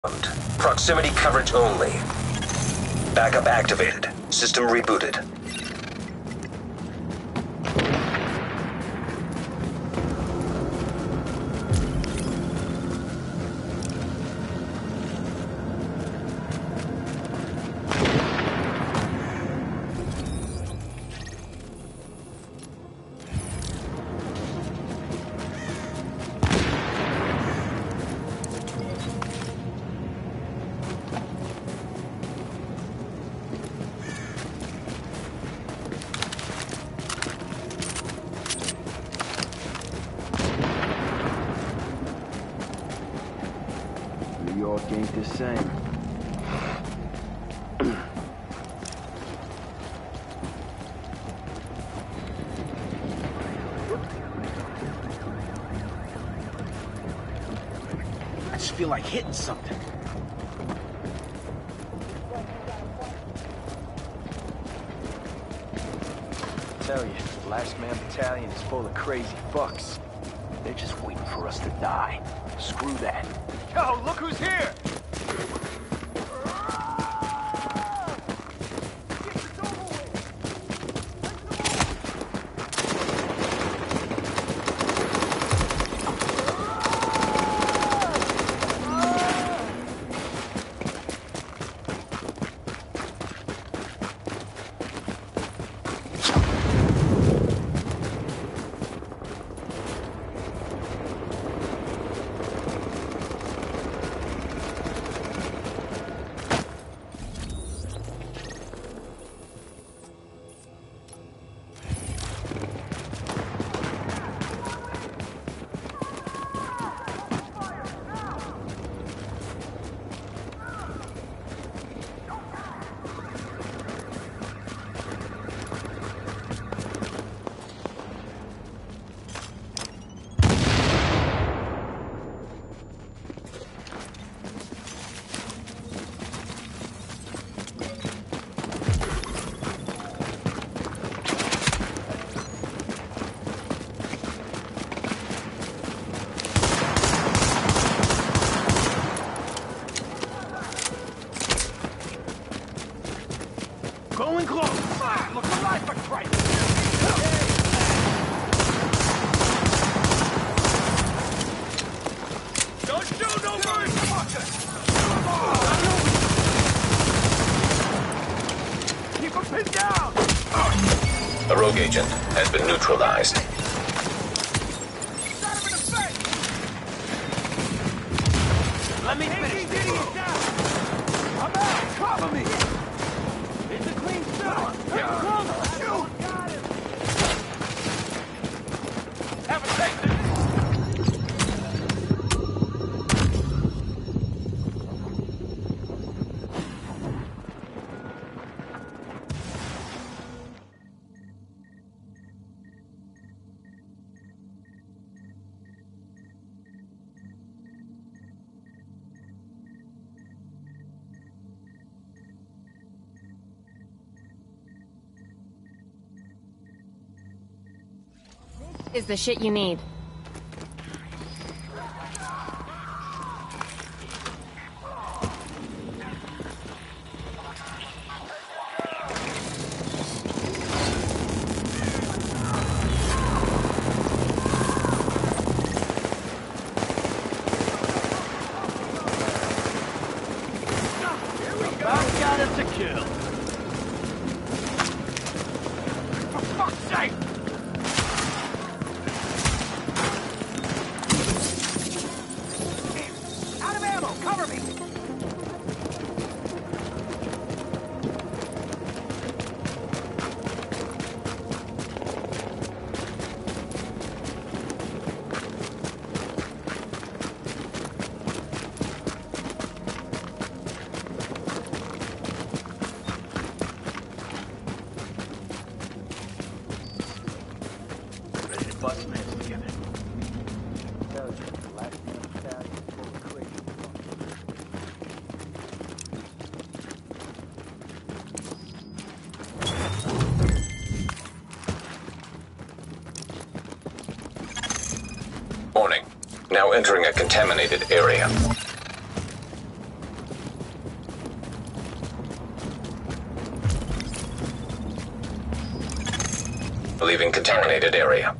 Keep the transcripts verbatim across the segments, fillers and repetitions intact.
Proximity coverage only. Backup activated. System rebooted. New York ain't the same. I just feel like hitting something. I tell you, Last Man Battalion is full of crazy fucks. They're just waiting for us to die. Screw that. Yo, look who's here! Going close! Ah, look alive for Christ! Don't shoot, no mercy! Keep him pinned down! A rogue agent has been neutralized. Shot him in the face! Let me finish this idiot down! I'm out! Cover me! It's a clean shot! Here comes! Shoot! Got him! Have a safe! Is the shit you need. I've got him to kill! For fuck's sake! Out of ammo! Cover me! Ready to bust man together. Tell you, Last Man Battalion is full of crazy fucks. Warning. Now entering a contaminated area. Leaving contaminated area.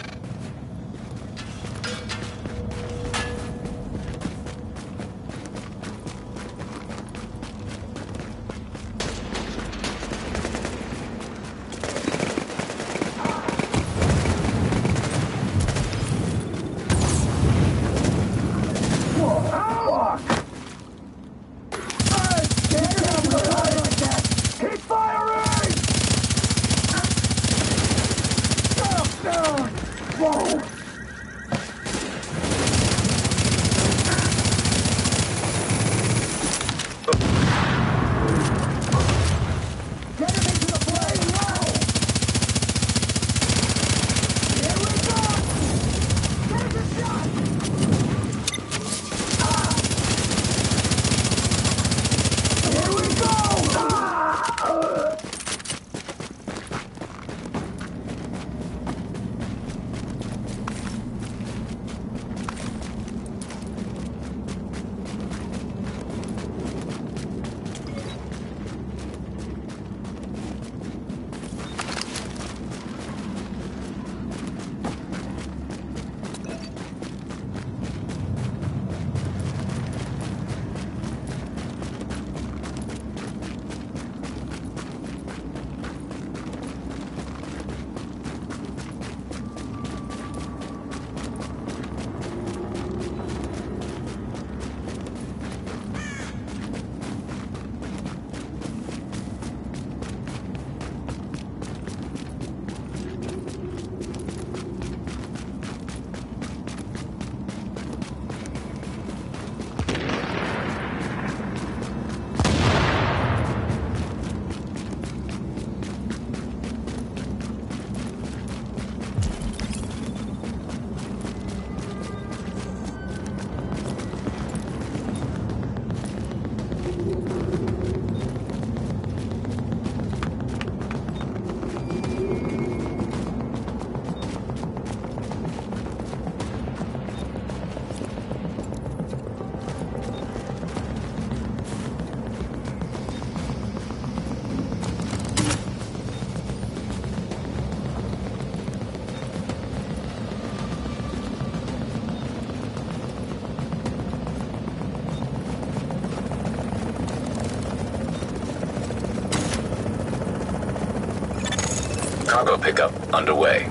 Cargo pickup underway.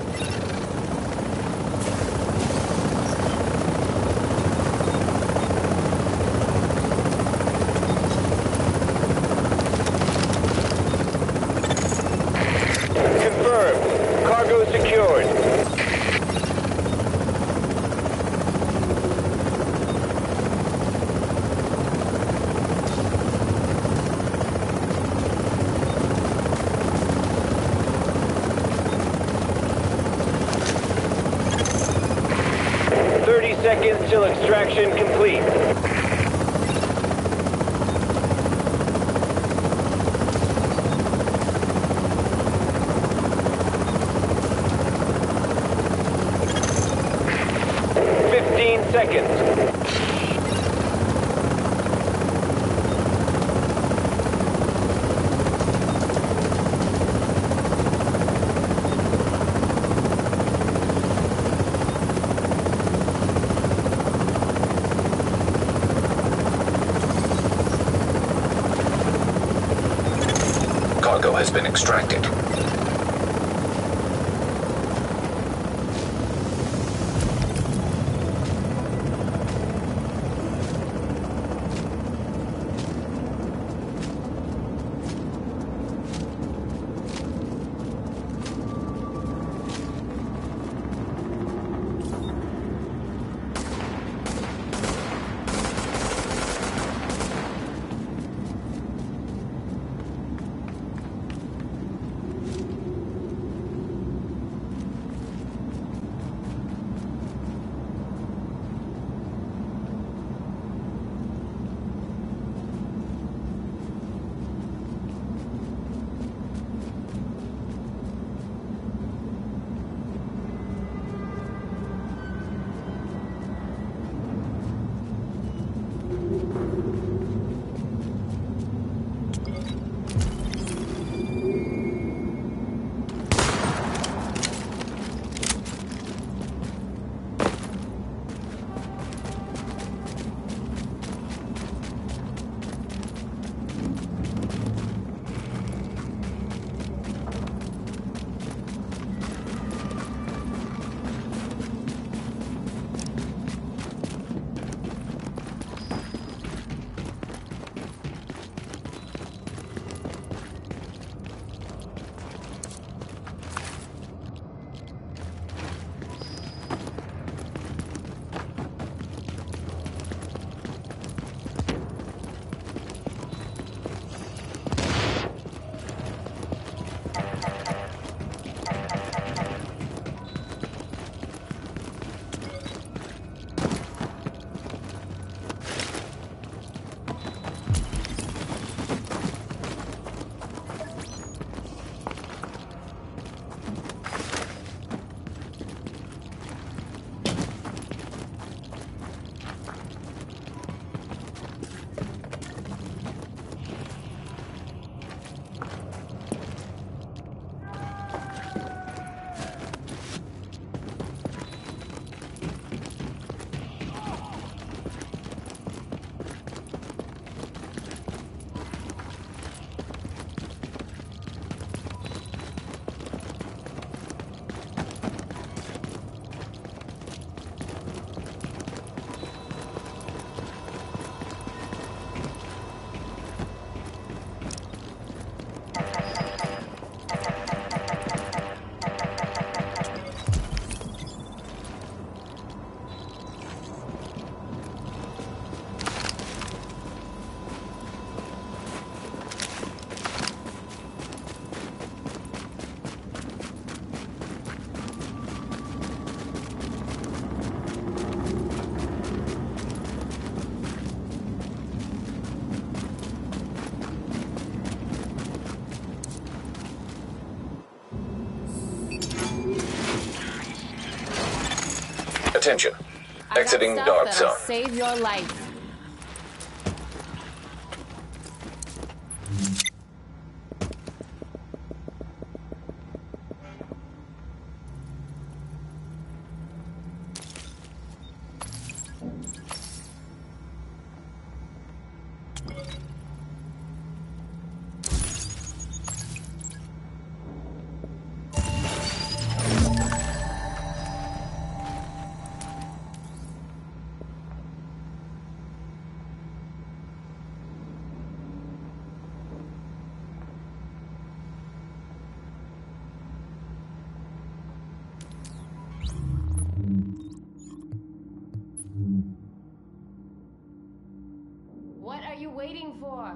Confirmed. Cargo secured. thirty seconds till extraction complete. fifteen seconds. Cargo has been extracted. Attention. I got Exiting stuff dark that'll zone. save your life. What are you waiting for?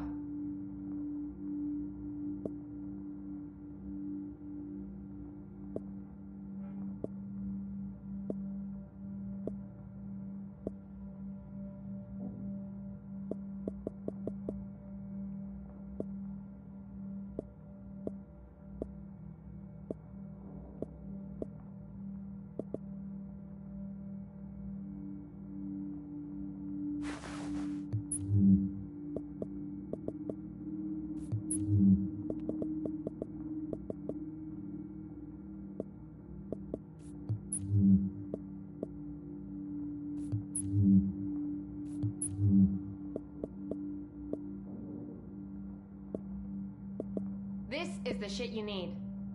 This is the shit you need.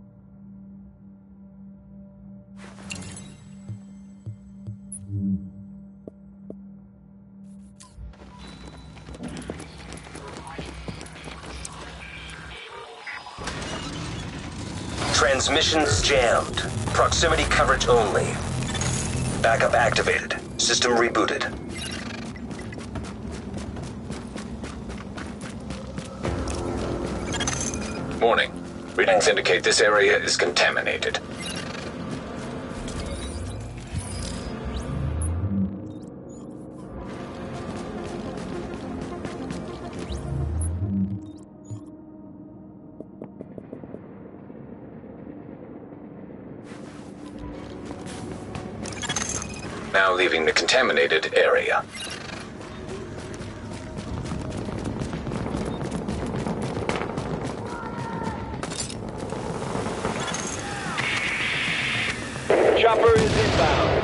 Transmissions jammed. Proximity coverage only. Backup activated. System rebooted. Warning. Readings indicate this area is contaminated. Now leaving the contaminated area. Chopper is inbound.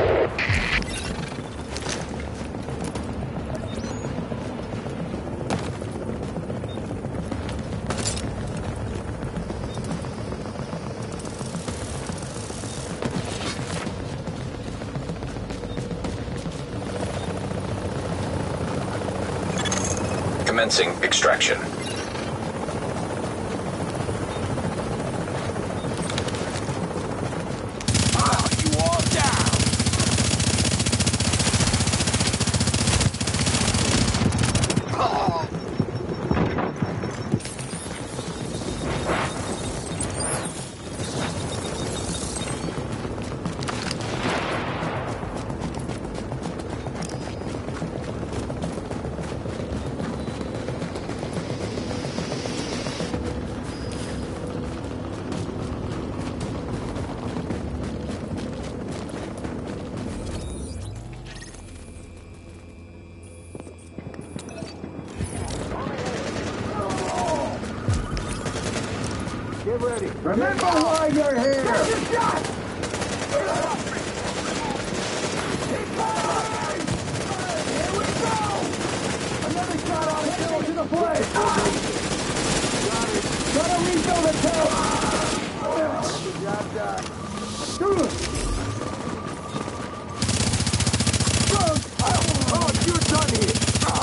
Commencing extraction. Remember why you're here! Take a shot! Keep firing! Here we go! Another shot on kill to the plate! Gotta refill the tank! Job done. Oh, you're done here!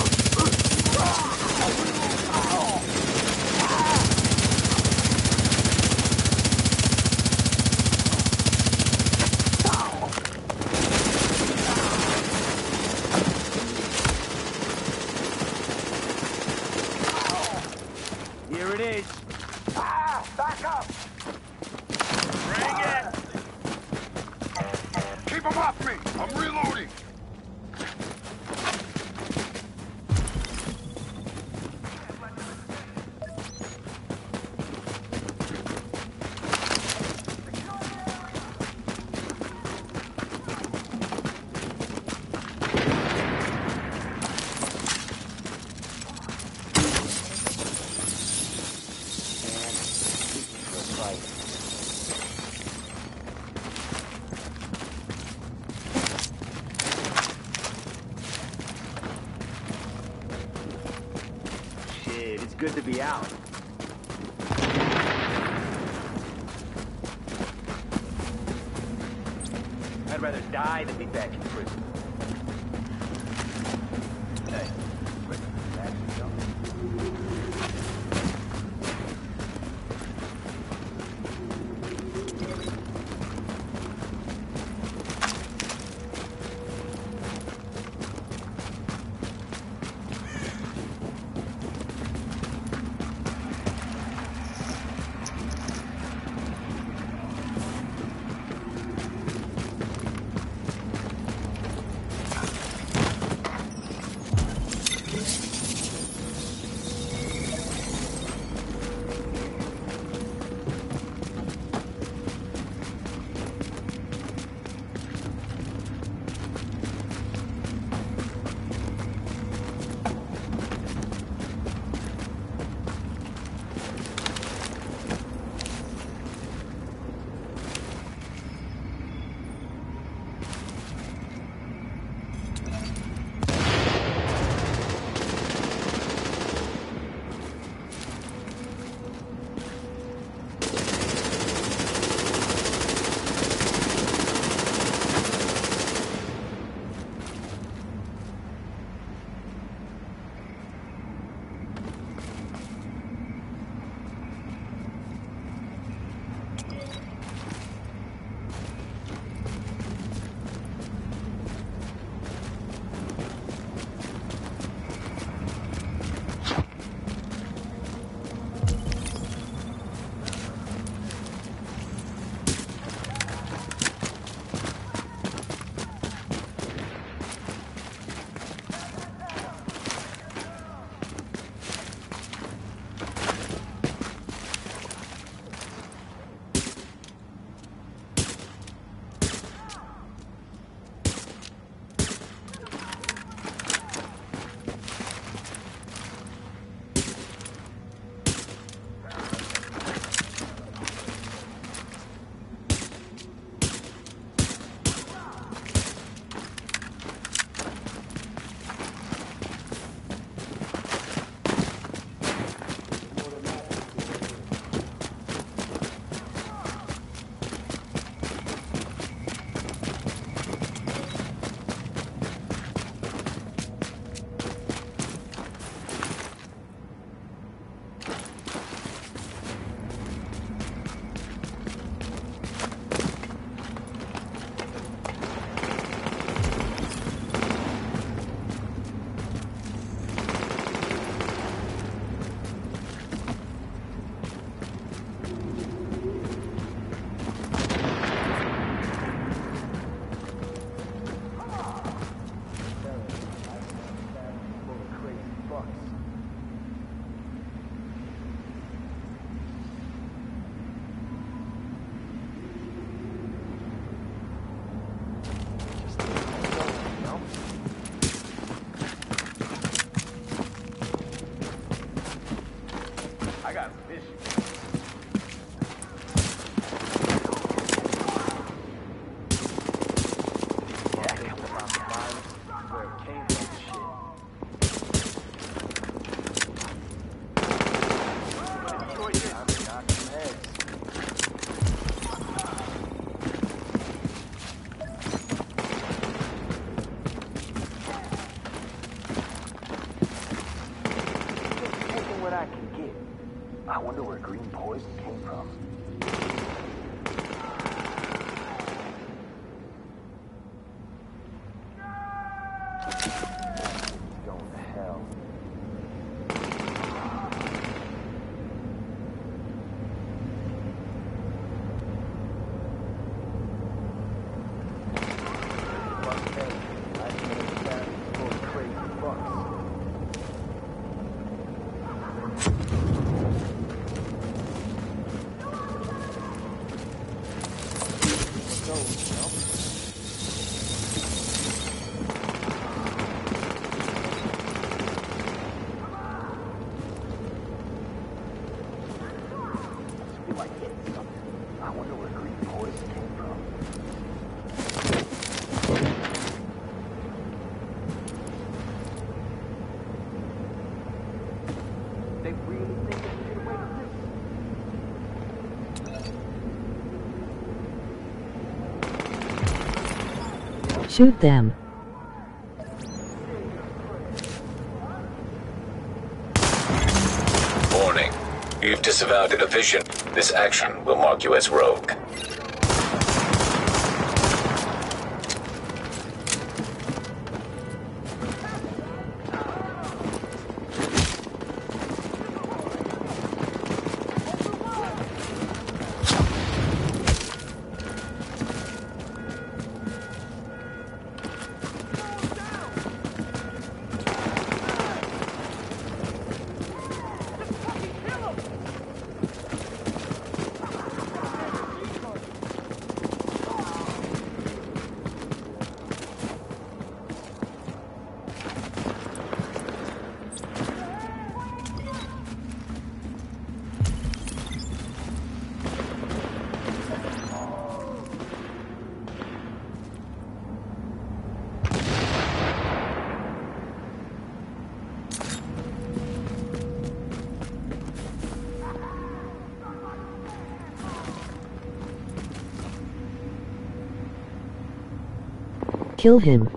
Here it is. Ah, back up. Bring it. Keep him off me. I'm reloading. Shit, it's good to be out. I'd rather die than be back in prison. Hey, quick, back to jump. Shoot them. Warning. You've disavowed a vision. This action will mark you as rogue. Kill him.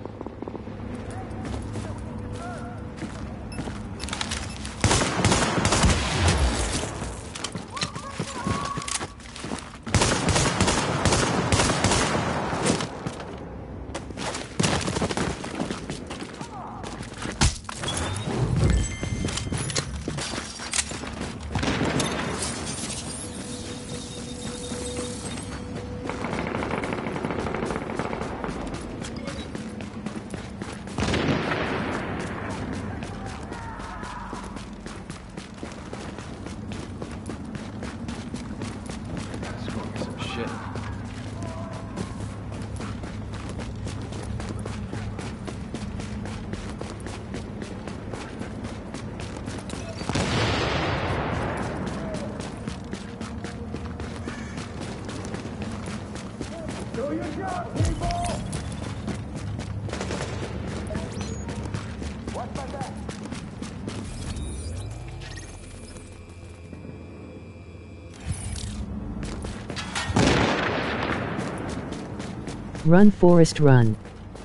Run, Forrest, run.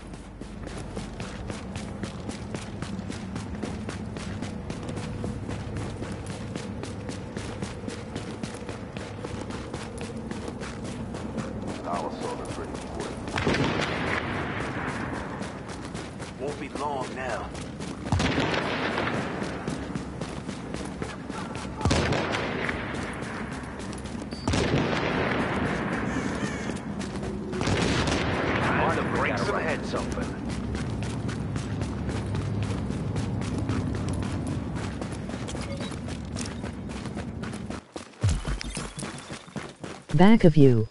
I'll solve it pretty quick. Won't be long now. Break some heads open. Back of you.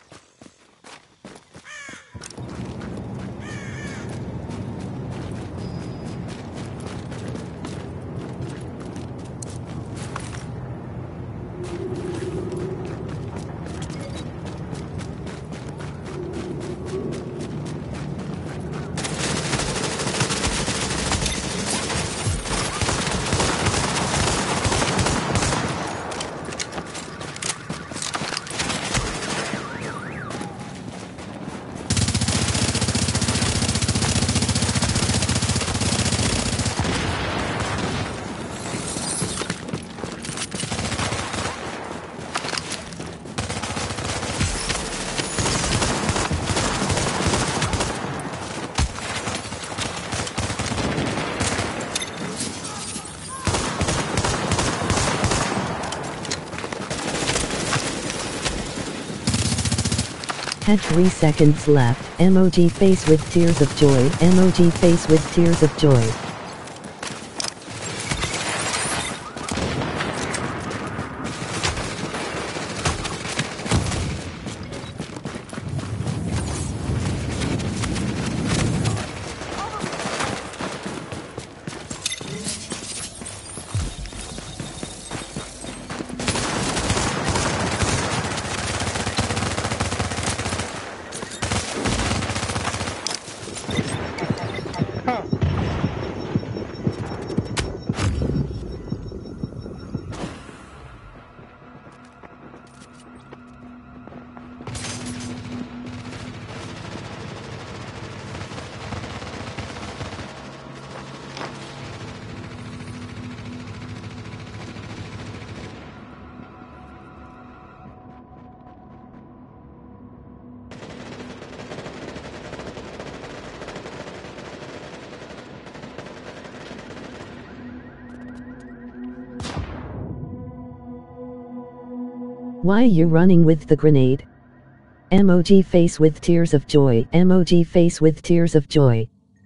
Had three seconds left. Emoji face with tears of joy. Emoji face with tears of joy. Why you running with the grenade? Emoji face with tears of joy. Emoji face with tears of joy.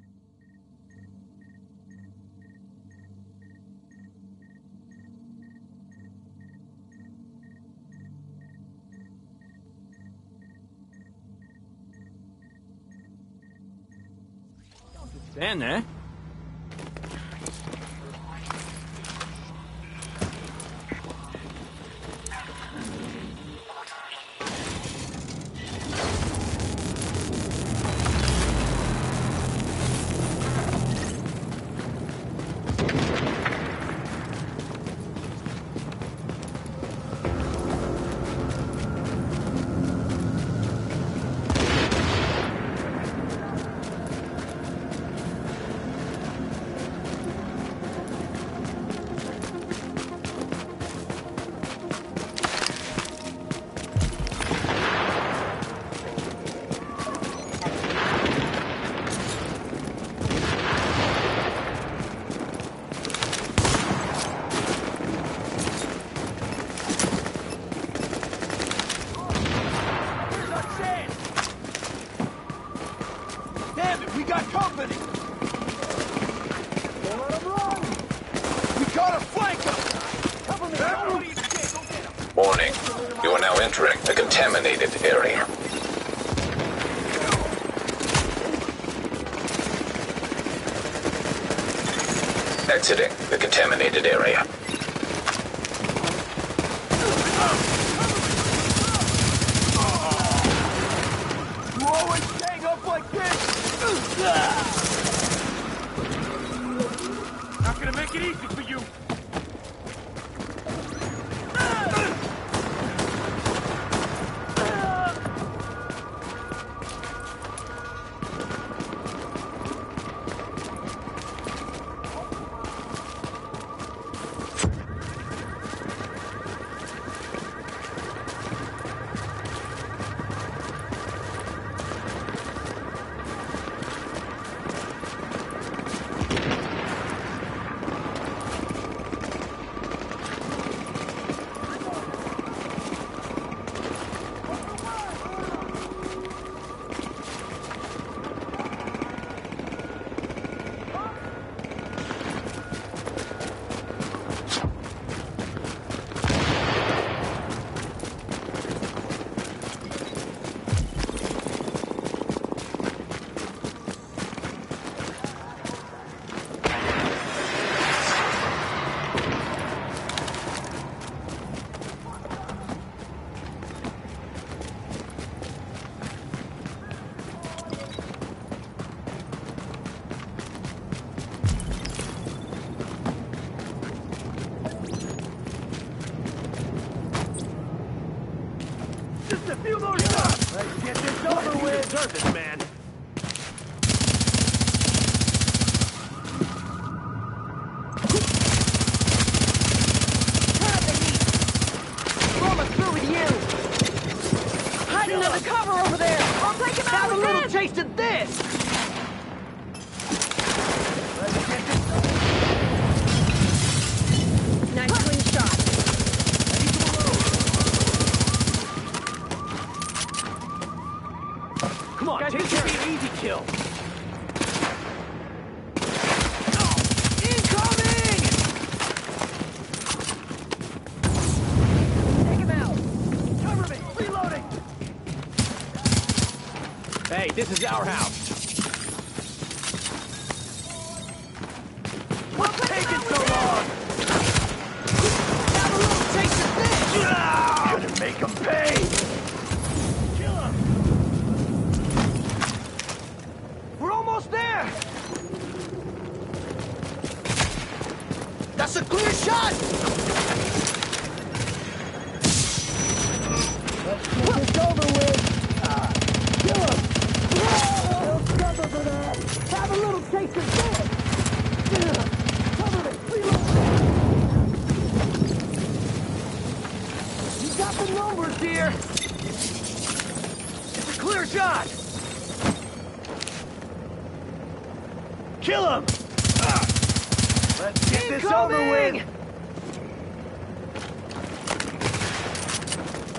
Stand there. Warning. You are now entering a contaminated area. Exiting the contaminated area. You always gang up like this! Not gonna make it easy for you. Just a few more shots! Let's get this over with! Deserve this, man. Coming through with you! Hiding under cover over there! I'll take him out! Have a little this. Taste of this! Let's get this over. Nice clean shot! Come on, Guys, take this care. should be an easy kill. Incoming! Take him out. Cover me. Reloading. Hey, this is our house. What's taking so long? Have a little taste of this. Gonna make him pay. Kill him. We're almost there! That's a clear shot! Let's get this over with! Uh, kill him! Don't suffer for that! Have a little taste of this! Cover me! Reload! You got the numbers, dear! It's a clear shot! Kill him! Ah. Let's get this over with!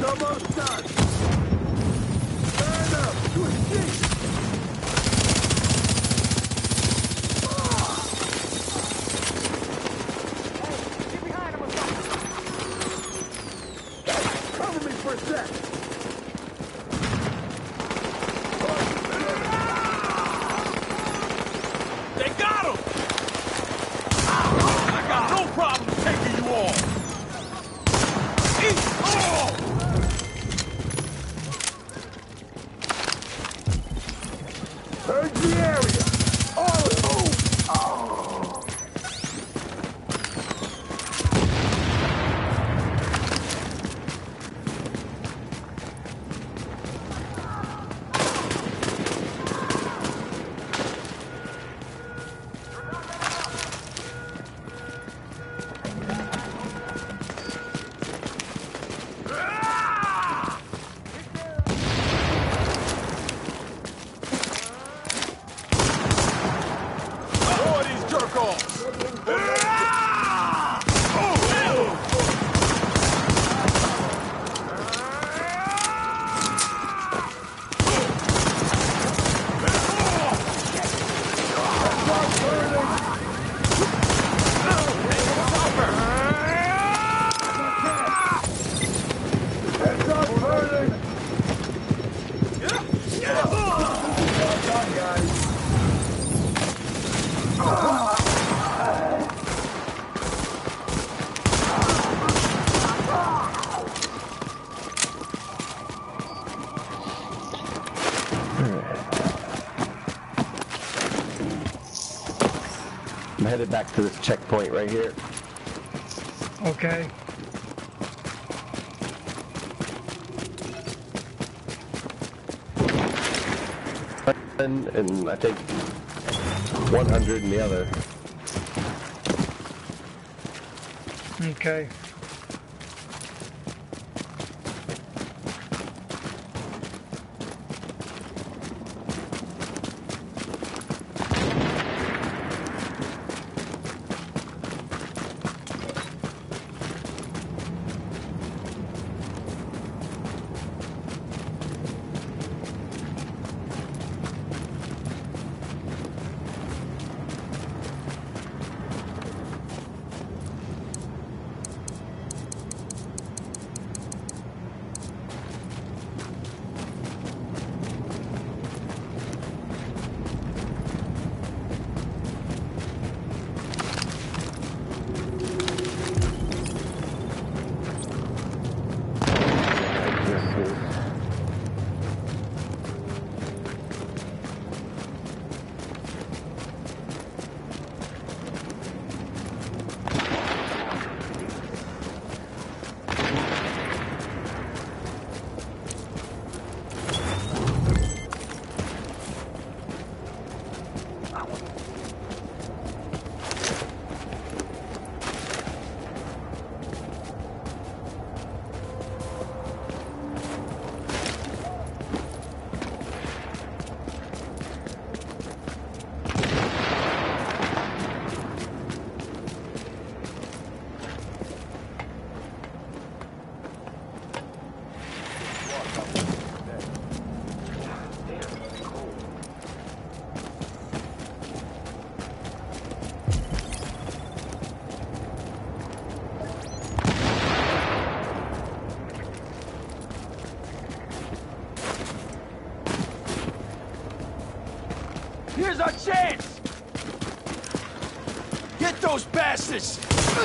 almost done. Turn up to a sheet. Cover me for a sec. They got him! I got no problem taking you on! Eat all! Purge the area. All of you. Oh. Boy, these jerk-offs! Heads up, burning. Well done, guys. I'm headed back to this checkpoint right here. Okay. And, and I think one hundred in the other. Okay. Here's our chance! Get those bastards!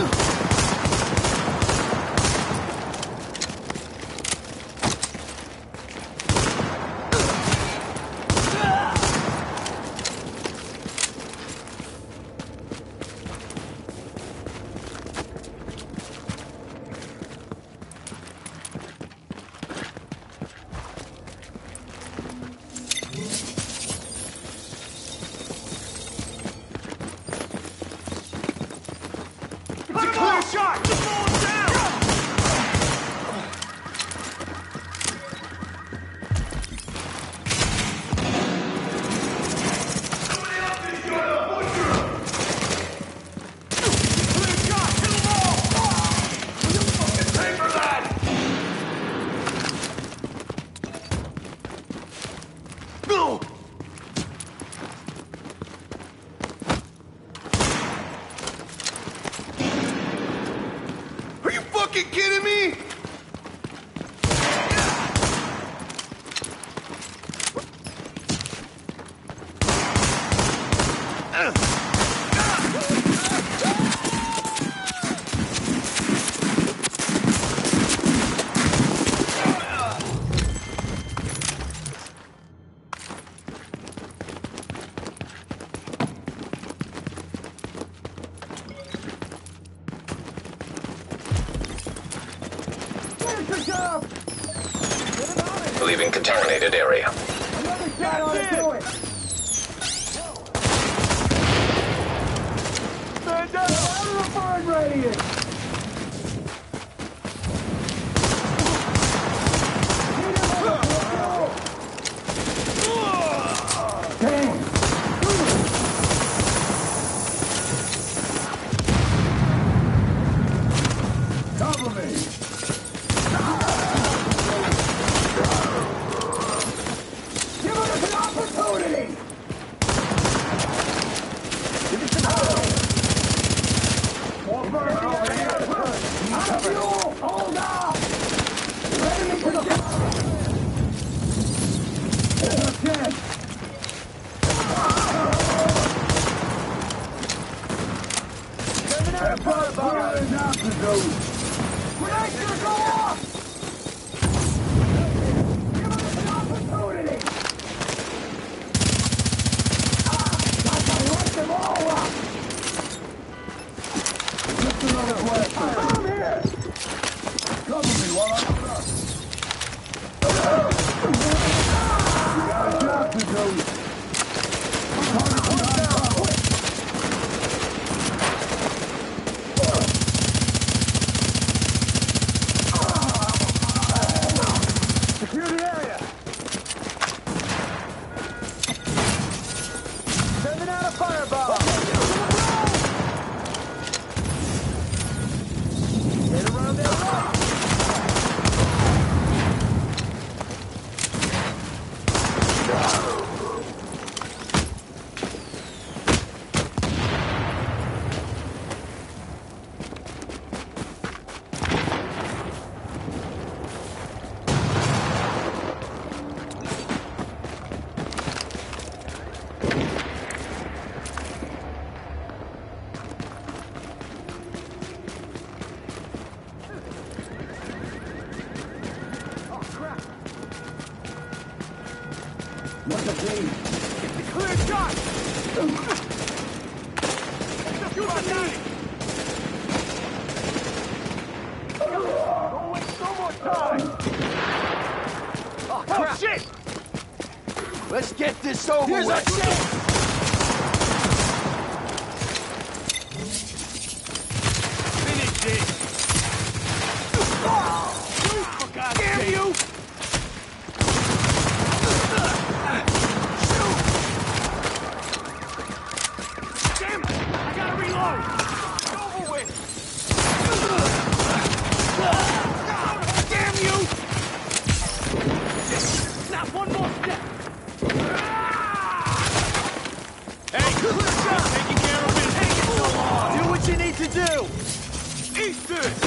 Clear shot! Just roll him down! Clear shot! Kill them all! You fucking pay for that! Leaving contaminated area. Another shot on it, do it! Stand down! Out of the burn radius! Damn! Cover me! Give us an opportunity! Give us an opportunity! More burn over here! Out of fuel! Hold up! Ready to the fire! There's a chance! Seven out of five, fire is altitude! Grenade should go off! Give us an opportunity! Ah, got to light them all up! Just another way. I'm here! Cover me while I put up. You got a job to do. Target behind cover. Secure the area. Sending out a fireball. Get around there. What's the thing? Clear shot! Shoot on that! Don't waste no more time! Oh, crap! Oh, shit! Let's get this over Here's with! Here's a chance! Finish it! Oh, for God's Damn sake. You! To do! Eat this!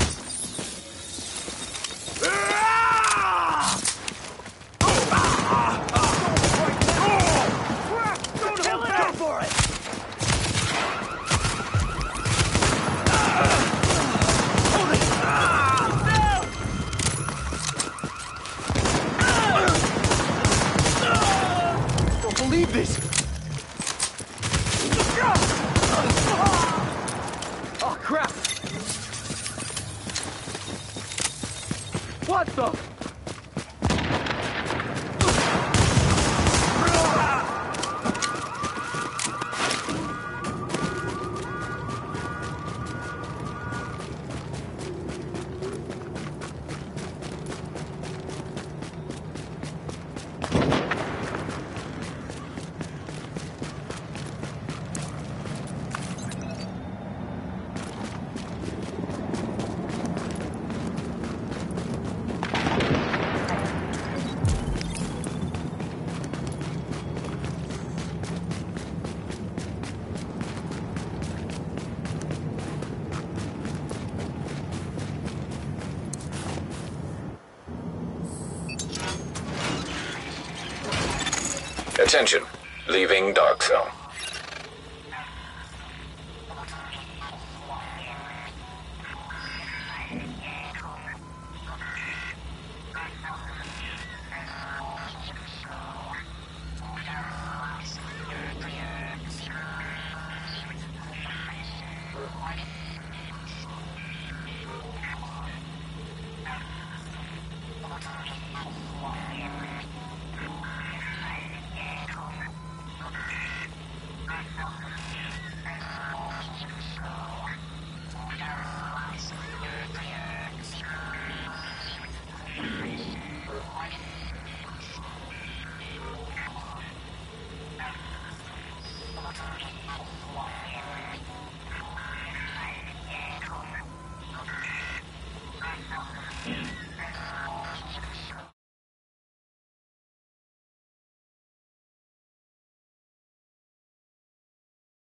Ah! Oh! Ah! Oh! Crap! Don't hold down for it! Hold it! Ah! Down! Don't believe this! Oh, crap! What the? Attention, leaving dark zone.